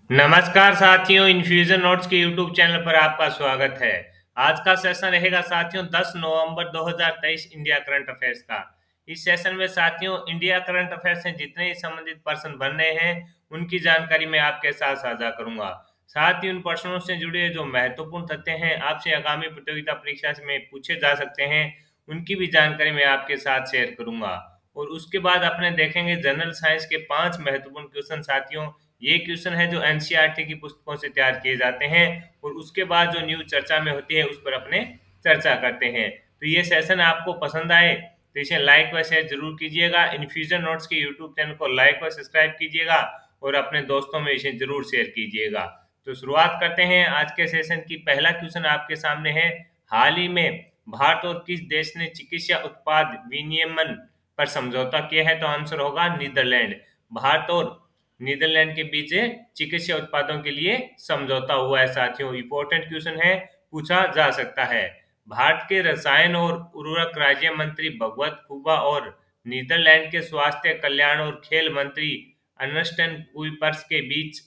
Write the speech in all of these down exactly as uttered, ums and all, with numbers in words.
नमस्कार साथियों, infusion notes के यूट्यूब चैनल पर आपका स्वागत है। आज का सेशन रहेगा साथियों दस नवंबर दो हज़ार तेईस इंडिया करंट अफेयर्स का। इस सेशन में साथियों इंडिया करंट अफेयर्स से जितने ही संबंधित पर्सन बन रहे हैं उनकी जानकारी मैं आपके साथ साझा करूंगा। साथ ही उन प्रश्नों से जुड़े जो महत्वपूर्ण तथ्य हैं आपसे आगामी प्रतियोगिता परीक्षा में पूछे जा सकते हैं उनकी भी जानकारी मैं आपके साथ शेयर करूंगा। और उसके बाद अपने देखेंगे जनरल साइंस के पांच महत्वपूर्ण क्वेश्चन साथियों। ये क्वेश्चन है जो एनसीईआरटी की पुस्तकों से तैयार किए जाते हैं और उसके बाद जो न्यूज चर्चा में होती है उस पर अपने चर्चा करते हैं। तो ये सेशन आपको पसंद आए तो इसे लाइक व शेयर जरूर कीजिएगा। इन्फ्यूजन नोट्स के यूट्यूब चैनल को लाइक व सब्सक्राइब कीजिएगा और अपने दोस्तों में इसे जरूर शेयर कीजिएगा। तो शुरुआत करते हैं आज के सेशन की। पहला क्वेश्चन आपके सामने है, हाल ही में भारत और किस देश ने चिकित्सा उत्पाद विनियमन पर समझौता किया है? तो आंसर होगा नीदरलैंड। भारत और नीदरलैंड के बीच चिकित्सा उत्पादों के लिए समझौता हुआ है साथियों। इंपॉर्टेंट क्वेश्चन है, पूछा जा सकता है। भारत के रसायन और उर्वरक राज्य मंत्री भगवत खुबा और नीदरलैंड के स्वास्थ्य कल्याण और खेल मंत्री अर्नेस्टन कुइपर्स के बीच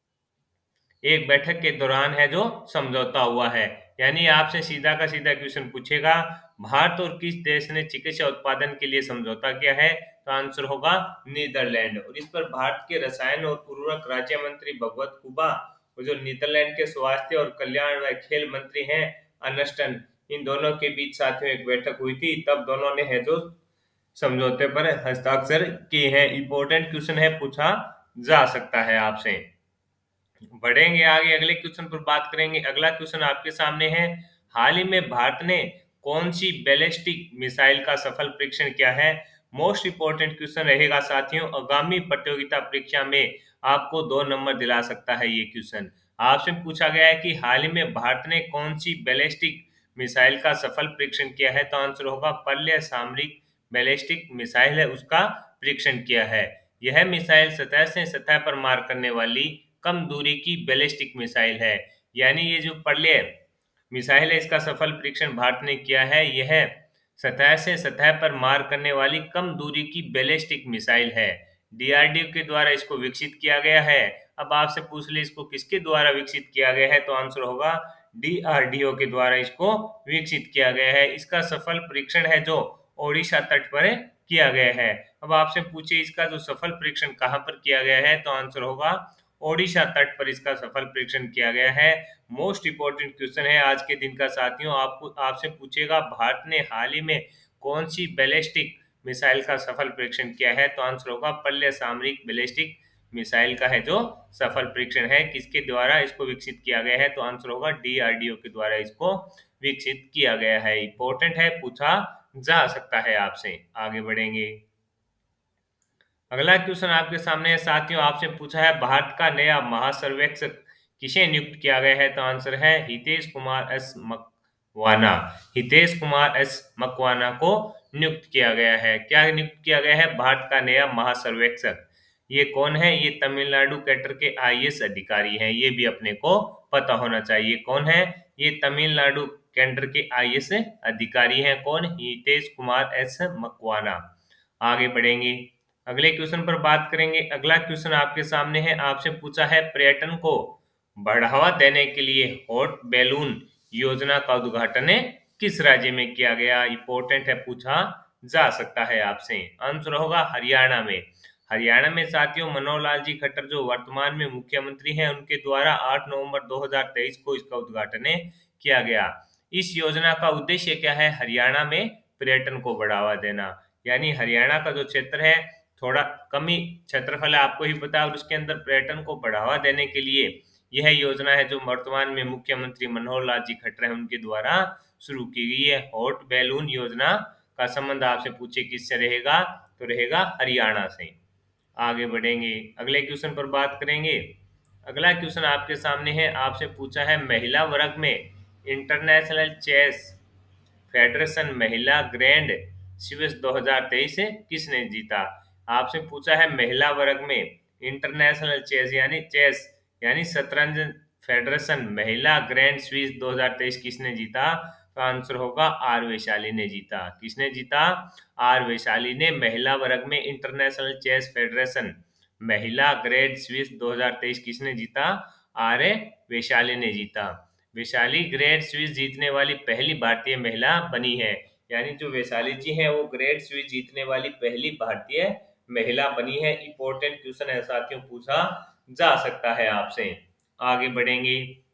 एक बैठक के दौरान है जो समझौता हुआ है। यानी आपसे सीधा का सीधा क्वेश्चन पूछेगा, भारत और किस देश ने चिकित्सा उत्पादन के लिए समझौता किया है? तो आंसर होगा नीदरलैंड। और इस पर भारत के रसायन और उर्वरक राज्य मंत्री भगवत खुबा और जो नीदरलैंड के स्वास्थ्य और कल्याण व खेल मंत्री हैं अर्नेस्टन, इन दोनों के बीच साथियों एक बैठक हुई थी, तब दोनों ने है जो समझौते पर हस्ताक्षर किए हैं। इंपॉर्टेंट क्वेश्चन है, पूछा जा सकता है आपसे। बढ़ेंगे आगे, अगले क्वेश्चन पर बात करेंगे। अगला क्वेश्चन आपके सामने है, हाल ही में भारत ने कौन सी बैलिस्टिक मिसाइल का सफल परीक्षण किया है? मोस्ट इंपोर्टेंट क्वेश्चन रहेगा साथियों, आगामी प्रतियोगिता परीक्षा में आपको दो नंबर दिला सकता है ये क्वेश्चन। आपसे पूछा गया है कि हाल ही में भारत ने कौन सी बैलिस्टिक मिसाइल का सफल परीक्षण किया है? तो आंसर होगा पर्याय सामरिक बैलिस्टिक मिसाइल है उसका परीक्षण किया है। यह मिसाइल सतह से सतह पर मार करने वाली कम दूरी की बैलिस्टिक मिसाइल है। यानी ये जो पर्याय मिसाइल है इसका सफल परीक्षण भारत ने किया है। यह सतह से सतह पर मार करने वाली कम दूरी की बैलिस्टिक मिसाइल है। डीआरडीओ के द्वारा इसको विकसित किया गया है। अब आपसे पूछ ले इसको किसके द्वारा विकसित किया गया है? तो आंसर होगा डीआरडीओ के द्वारा इसको विकसित किया गया है। इसका सफल परीक्षण है जो ओडिशा तट पर किया गया है। अब आपसे पूछे इसका जो सफल परीक्षण कहाँ पर किया गया है? तो आंसर होगा ओडिशा तट पर इसका सफल परीक्षण किया गया है। मोस्ट इंपोर्टेंट क्वेश्चन है आज के दिन का साथियों। आपको आपसे पूछेगा भारत ने हाल ही में कौन सी बैलिस्टिक मिसाइल का सफल परीक्षण किया है? तो आंसर होगा पर्याय सामरिक बैलिस्टिक मिसाइल का है जो सफल परीक्षण है। किसके द्वारा इसको विकसित किया गया है? तो आंसर होगा डीआरडीओ के द्वारा इसको विकसित किया गया है। इंपॉर्टेंट है, पूछा जा सकता है आपसे। आगे बढ़ेंगे, अगला क्वेश्चन आपके सामने है साथियों। आपसे पूछा है भारत का नया महासर्वेक्षक किसे नियुक्त किया गया है? तो आंसर है हितेश कुमार एस मकवाना। हितेश कुमार एस मकवाना को नियुक्त किया गया है। क्या नियुक्त किया गया है? भारत का नया महासर्वेक्षक। ये कौन है? ये तमिलनाडु कैडर के आईएएस अधिकारी हैं। ये भी अपने को पता होना चाहिए। कौन है? ये तमिलनाडु कैडर के आईएएस अधिकारी हैं। कौन? हितेश कुमार एस मकवाना। आगे बढ़ेंगे, अगले क्वेश्चन पर बात करेंगे। अगला क्वेश्चन आपके सामने है। आपसे पूछा है पर्यटन को बढ़ावा देने के लिए हॉट बैलून योजना का उद्घाटन किस राज्य में किया गया? इंपॉर्टेंट है, पूछा जा सकता है आपसे। आंसर होगा हरियाणा में। हरियाणा में साथियों मनोहर लाल जी खट्टर जो वर्तमान में मुख्यमंत्री हैं उनके द्वारा आठ नवंबर दो हज़ार तेईस को इसका उद्घाटन किया गया। इस योजना का उद्देश्य क्या है? हरियाणा में पर्यटन को बढ़ावा देना। यानी हरियाणा का जो क्षेत्र है थोड़ा कम ही क्षेत्रफल है, आपको ही पता है, और उसके अंदर पर्यटन को बढ़ावा देने के लिए यह योजना है जो वर्तमान में मुख्यमंत्री मनोहर लाल जी खट्टर हैं उनके द्वारा शुरू की गई है। हॉट बैलून योजना का संबंध आपसे पूछे किससे रहेगा? तो रहेगा हरियाणा से। आगे बढ़ेंगे, अगले क्वेश्चन पर बात करेंगे। अगला क्वेश्चन आपके सामने है। आपसे पूछा है महिला वर्ग में इंटरनेशनल चेस फेडरेशन महिला ग्रैंड स्विस दो हज़ार तेईस किसने जीता? आपसे पूछा है महिला वर्ग में इंटरनेशनल चेस यानी चेस यानी शतरंज फेडरेशन महिला ग्रैंड स्विस दो हज़ार तेईस किसने जीता? तो आंसर होगा आर वैशाली ने जीता। किसने जीता? आर वैशाली ने महिला वर्ग में इंटरनेशनल चेस फेडरेशन महिला ग्रेड स्विस दो हज़ार तेईस किसने जीता? आर ए वैशाली ने जीता। वैशाली ग्रेड स्विस जीतने वाली पहली भारतीय महिला बनी है, यानी जो वैशाली जी हैं वो ग्रेड स्विस जीतने वाली पहली भारतीय महिला बनी है। इंपॉर्टेंट क्वेश्चन है साथियों, पूछा जा सकता है आपसे। आगे बढ़ेंगे।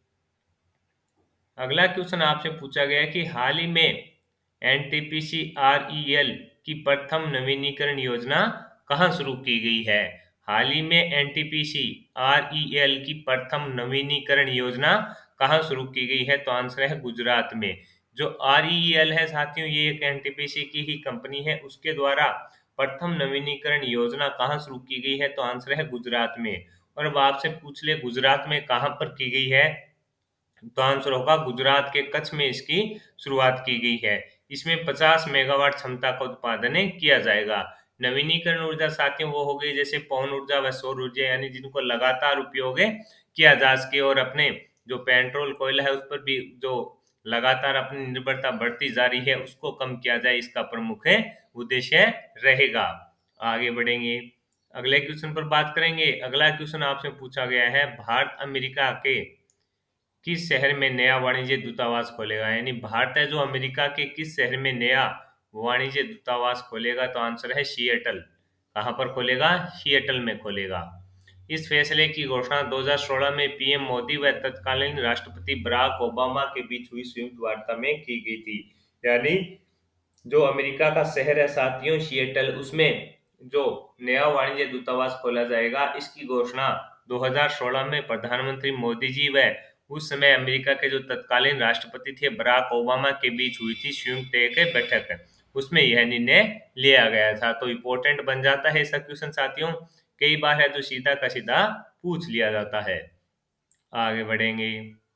अगला क्वेश्चन आपसे पूछा गया है कि हाल ही में एनटीपीसी आरईएल की प्रथम नवीनीकरण योजना कहाँ शुरू की गई है? हाल ही में एनटीपीसी आरईएल की प्रथम नवीनीकरण योजना कहाँ शुरू की गई है? तो आंसर है गुजरात में। जो आरईएल है साथियों, ये एक एनटीपीसी की ही कंपनी है, उसके द्वारा प्रथम नवीनीकरण योजना कहाँ शुरू की गई है? तो आंसर है गुजरात में। और अब आपसे पूछ ले गुजरात में कहाँ पर की गई है? तो आंसर होगा गुजरात के कच्छ में इसकी शुरुआत की गई है। इसमें पचास मेगावाट क्षमता का उत्पादन किया जाएगा। नवीनीकरण ऊर्जा साथियों वो हो गई जैसे पवन ऊर्जा व सौर ऊर्जा, यानी जिनको लगातार उपयोग किया जा सके और अपने जो पेट्रोल कोयला है उस पर भी जो लगातार अपनी निर्भरता बढ़ती जा रही है उसको कम किया जाए, इसका प्रमुख है उद्देश्य रहेगा। आगे बढ़ेंगे, अगले क्वेश्चन पर बात करेंगे। अगला क्वेश्चन आपसे पूछा गया है, भारत अमेरिका के किस शहर में नया वाणिज्य दूतावास खोलेगा? यानी भारत है जो अमेरिका के किस शहर में नया वाणिज्य दूतावास खोलेगा? तो आंसर है सिएटल। कहां पर खोलेगा? सिएटल में खोलेगा। इस फैसले की घोषणा दो हज़ार सोलह में पीएम मोदी व तत्कालीन राष्ट्रपति बराक ओबामा के बीच हुई संयुक्त वार्ता में की गई थी। यानी जो अमेरिका का शहर है साथियों सिएटल, उसमें जो नया वाणिज्य दूतावास खोला जाएगा, इसकी घोषणा दो हज़ार सोलह में प्रधानमंत्री मोदी जी व उस समय अमेरिका के जो तत्कालीन राष्ट्रपति थे बराक ओबामा के बीच हुई थी संयुक्त एक बैठक, उसमें यह निर्णय लिया गया था। तो इम्पोर्टेंट बन जाता है ऐसा क्वेश्चन साथियों, कई बार है जो सीधा का सीधा पूछ लिया जाता है। आगे बढ़ेंगे।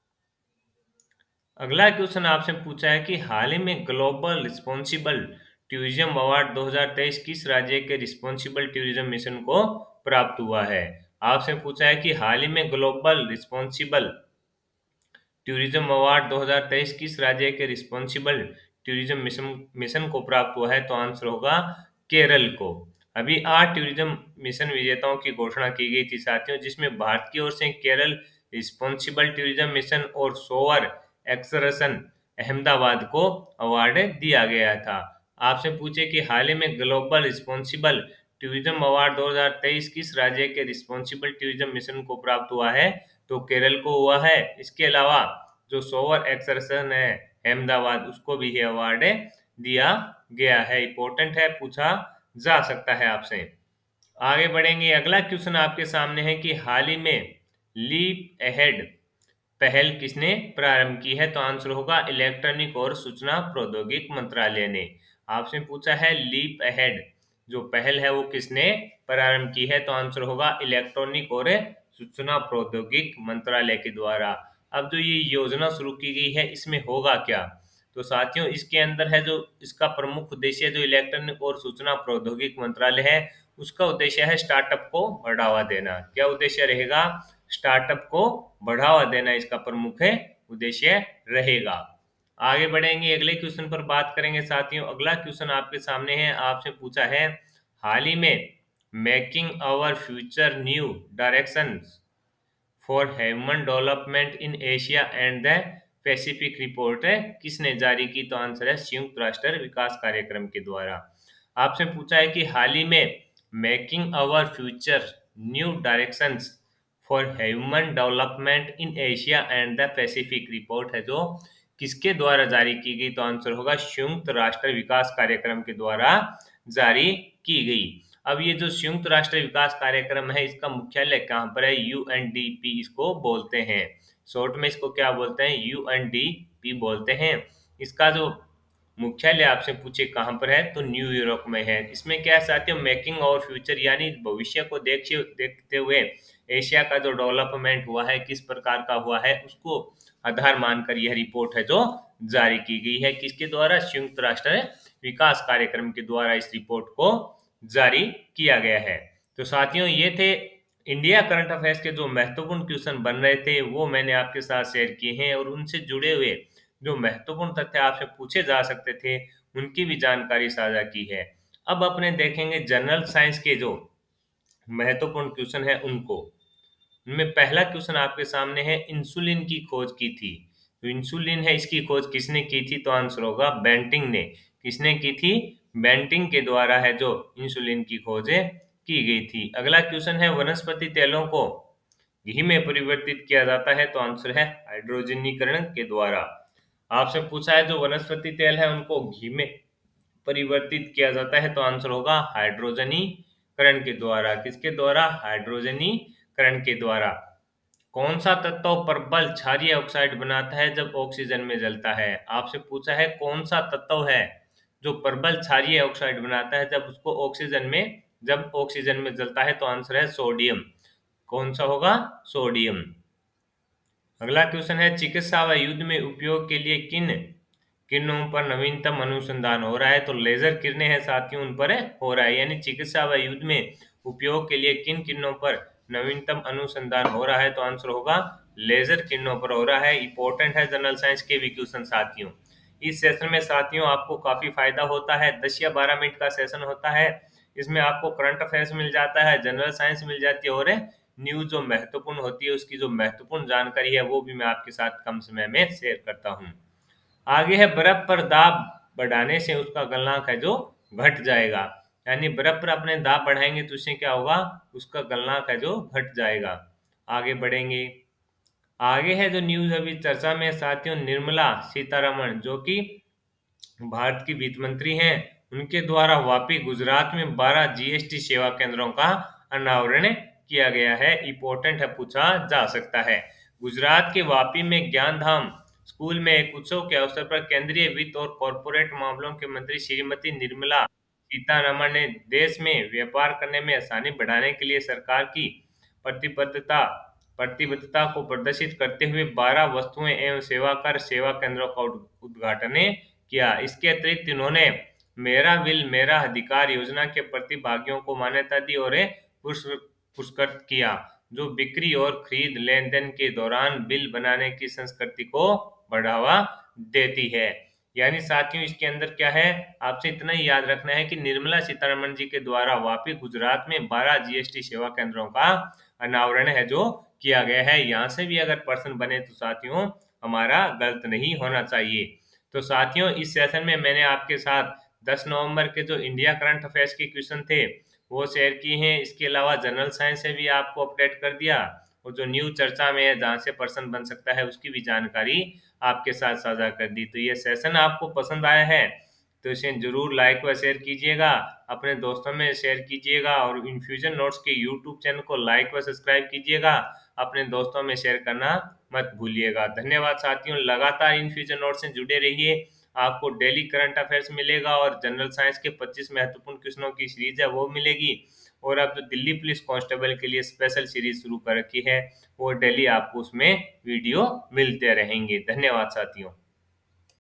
अगला क्वेश्चन आपसे पूछा है कि हाल ही में ग्लोबल रिस्पॉन्सिबल टूरिज्म अवार्ड दो हज़ार तेईस किस राज्य के रिस्पॉन्सिबल टूरिज्म मिशन को प्राप्त हुआ है? आपसे पूछा है कि हाल ही में ग्लोबल रिस्पॉन्सिबल टूरिज्म अवार्ड दो हज़ार तेईस किस राज्य के रिस्पॉन्सिबल टूरिज्म मिशन मिशन को प्राप्त हुआ है? तो आंसर होगा केरल को। अभी आठ टूरिज्म मिशन विजेताओं की घोषणा की गई थी साथियों, जिसमें भारत की ओर से केरल रिस्पॉन्सिबल टूरिज्म मिशन और सोवर एक्सरसन अहमदाबाद को अवार्ड दिया गया था। आपसे पूछे कि हाल ही में ग्लोबल रिस्पॉन्सिबल टूरिज्म अवार्ड दो हज़ार तेईस किस राज्य के रिस्पॉन्सिबल टूरिज्म मिशन को प्राप्त हुआ है? तो केरल को हुआ है। इसके अलावा जो सोवर एक्सरसन है अहमदाबाद, उसको भी ये अवार्ड दिया गया है। इंपॉर्टेंट है, पूछा जा सकता है आपसे। आगे बढ़ेंगे। अगला क्वेश्चन आपके सामने है कि हाल ही में लीप अहेड पहल किसने प्रारंभ की है? तो आंसर होगा इलेक्ट्रॉनिक और सूचना प्रौद्योगिकी मंत्रालय ने। आपसे पूछा है लीप अहेड जो पहल है वो किसने प्रारंभ की है? तो आंसर होगा इलेक्ट्रॉनिक और सूचना प्रौद्योगिकी मंत्रालय के द्वारा। अब जो ये योजना शुरू की गई है इसमें होगा क्या? तो साथियों इसके अंदर है जो इसका प्रमुख उद्देश्य जो इलेक्ट्रॉनिक और सूचना प्रौद्योगिकी मंत्रालय है उसका उद्देश्य है स्टार्टअप को बढ़ावा देना। क्या उद्देश्य रहेगा? स्टार्टअप को बढ़ावा देना इसका प्रमुख है उद्देश्य रहेगा। आगे बढ़ेंगे, अगले क्वेश्चन पर बात करेंगे साथियों। अगला क्वेश्चन आपके सामने है, आपसे पूछा है हाल ही में making our future new directions for human development in Asia and the Pacific report है किसने जारी की? तो आंसर है संयुक्त राष्ट्र विकास कार्यक्रम के द्वारा। आपसे पूछा है कि हाल ही में making our future new directions for human development in Asia and the Pacific report है जो किसके द्वारा जारी की गई? तो आंसर होगा संयुक्त राष्ट्र विकास कार्यक्रम के द्वारा जारी की गई। अब ये जो संयुक्त राष्ट्र विकास कार्यक्रम है इसका मुख्यालय कहाँ पर है? यूएनडीपी इसको बोलते हैं, शॉर्ट में इसको क्या बोलते हैं? यूएनडीपी बोलते हैं। इसका जो मुख्यालय आपसे पूछे कहाँ पर है तो न्यूयॉर्क में है। इसमें क्या है साथियों, मेकिंग और फ्यूचर यानी भविष्य को देखते देखते हुए एशिया का जो डेवलपमेंट हुआ है किस प्रकार का हुआ है उसको आधार मानकर यह रिपोर्ट है जो जारी की गई है। किसके द्वारा? संयुक्त राष्ट्र विकास कार्यक्रम के द्वारा इस रिपोर्ट को जारी किया गया है। तो साथियों ये थे इंडिया करंट अफेयर्स के जो महत्वपूर्ण क्वेश्चन बन रहे थे वो मैंने आपके साथ शेयर किए हैं और उनसे जुड़े हुए जो महत्वपूर्ण तथ्य आपसे पूछे जा सकते थे उनकी भी जानकारी साझा की है। अब अपने देखेंगे जनरल साइंस के जो महत्वपूर्ण क्वेश्चन है उनको। उनमें पहला क्वेश्चन आपके सामने है, इंसुलिन की खोज की थी। तो इंसुलिन है, इसकी खोज किसने की थी? तो आंसर होगा बेंटिंग ने। किसने की थी? बेंटिंग के द्वारा है जो इंसुलिन की खोज की गई थी। अगला क्वेश्चन है, वनस्पति तेलों को घी में परिवर्तित किया जाता है। तो आंसर है हाइड्रोजनीकरण के द्वारा। आपसे पूछा है जो वनस्पति तेल है उनको घी में परिवर्तित किया जाता है। तो आंसर होगा हाइड्रोजनीकरण के द्वारा। किसके द्वारा? हाइड्रोजनीकरण के द्वारा। कौन सा तत्व प्रबल क्षारीय ऑक्साइड बनाता है जब ऑक्सीजन में जलता है? आपसे पूछा है कौन सा तत्व है जो प्रबल क्षारीय ऑक्साइड बनाता है जब उसको ऑक्सीजन में जब ऑक्सीजन में जलता है। तो आंसर है सोडियम। कौन सा होगा? सोडियम। अगला क्वेश्चन है, चिकित्सा व युद्ध में उपयोग के लिए किन किरणों पर नवीनतम अनुसंधान हो रहा है? तो लेजर किरणें हैं साथियों, उन पर हो रहा है। यानी चिकित्सा व युद्ध में उपयोग के लिए किन किरणों पर नवीनतम अनुसंधान हो रहा है? तो आंसर होगा लेजर किरणों पर हो रहा है। इंपॉर्टेंट है जनरल साइंस के भी क्वेश्चन साथियों। इस सेशन में साथियों आपको काफी फायदा होता है। दस या बारह मिनट का सेशन होता है। इसमें आपको करंट अफेयर्स मिल जाता है, जनरल साइंस मिल जाती है, और न्यूज जो महत्वपूर्ण होती है उसकी जो महत्वपूर्ण जानकारी है वो भी मैं आपके साथ कम समय में शेयर करता हूँ। आगे है, बर्फ पर दाब बढ़ाने से उसका गलनांक है जो घट जाएगा। यानी बर्फ पर अपने दाब बढ़ाएंगे तो उससे क्या होगा? उसका गलनांक है जो घट जाएगा। आगे बढ़ेंगे। आगे है जो न्यूज अभी चर्चा में साथियों, निर्मला सीतारमण जो कि भारत की वित्त मंत्री हैं, उनके द्वारा वापी गुजरात में बारह जीएसटी सेवा केंद्रों का अनावरण किया गया है। इंपॉर्टेंट है, पूछा जा सकता है। गुजरात के वापी में ज्ञानधाम स्कूल में एक उत्सव के अवसर पर केंद्रीय वित्त और कॉरपोरेट मामलों के मंत्री श्रीमती निर्मला सीतारमण ने देश में व्यापार करने में आसानी बढ़ाने के लिए सरकार की प्रतिबद्धता प्रतिबद्धता को प्रदर्शित करते हुए बारह वस्तुएं एवं सेवा कर सेवा केंद्रों का उद्घाटन किया। इसके अतिरिक्त इन्होंने मेरा बिल मेरा अधिकार योजना के प्रतिभागियों को मान्यता दी और पुरस्कृत किया, जो बिक्री और खरीद लेन देन के दौरान बिल बनाने की संस्कृति को बढ़ावा देती है। यानी साथियों इसके अंदर क्या है, आपसे इतना ही याद रखना है कि निर्मला सीतारमण जी के द्वारा वापी गुजरात में बारह जीएसटी सेवा केंद्रों का अनावरण है जो किया गया है। यहाँ से भी अगर पर्सन बने तो साथियों हमारा गलत नहीं होना चाहिए। तो साथियों इस सेशन में मैंने आपके साथ दस नवंबर के जो इंडिया करंट अफेयर्स के क्वेश्चन थे वो शेयर किए हैं। इसके अलावा जनरल साइंस से भी आपको अपडेट कर दिया, और जो न्यूज चर्चा में है जहाँ से पर्सन बन सकता है उसकी भी जानकारी आपके साथ साझा कर दी। तो ये सेशन आपको पसंद आया है तो इसे जरूर लाइक व शेयर कीजिएगा, अपने दोस्तों में शेयर कीजिएगा, और इन्फ्यूजन नोट्स के यूट्यूब चैनल को लाइक व सब्सक्राइब कीजिएगा, अपने दोस्तों में शेयर करना मत भूलिएगा। धन्यवाद साथियों, लगातार इन्फ्यूजन नोट्स से जुड़े रहिए। आपको डेली करंट अफेयर्स मिलेगा और जनरल साइंस के पच्चीस महत्वपूर्ण क्वेश्चनों की सीरीज है वो मिलेगी, और अब जो दिल्ली पुलिस कांस्टेबल के लिए स्पेशल सीरीज शुरू कर रखी है वो डेली आपको उसमें वीडियो मिलते रहेंगे। धन्यवाद साथियों।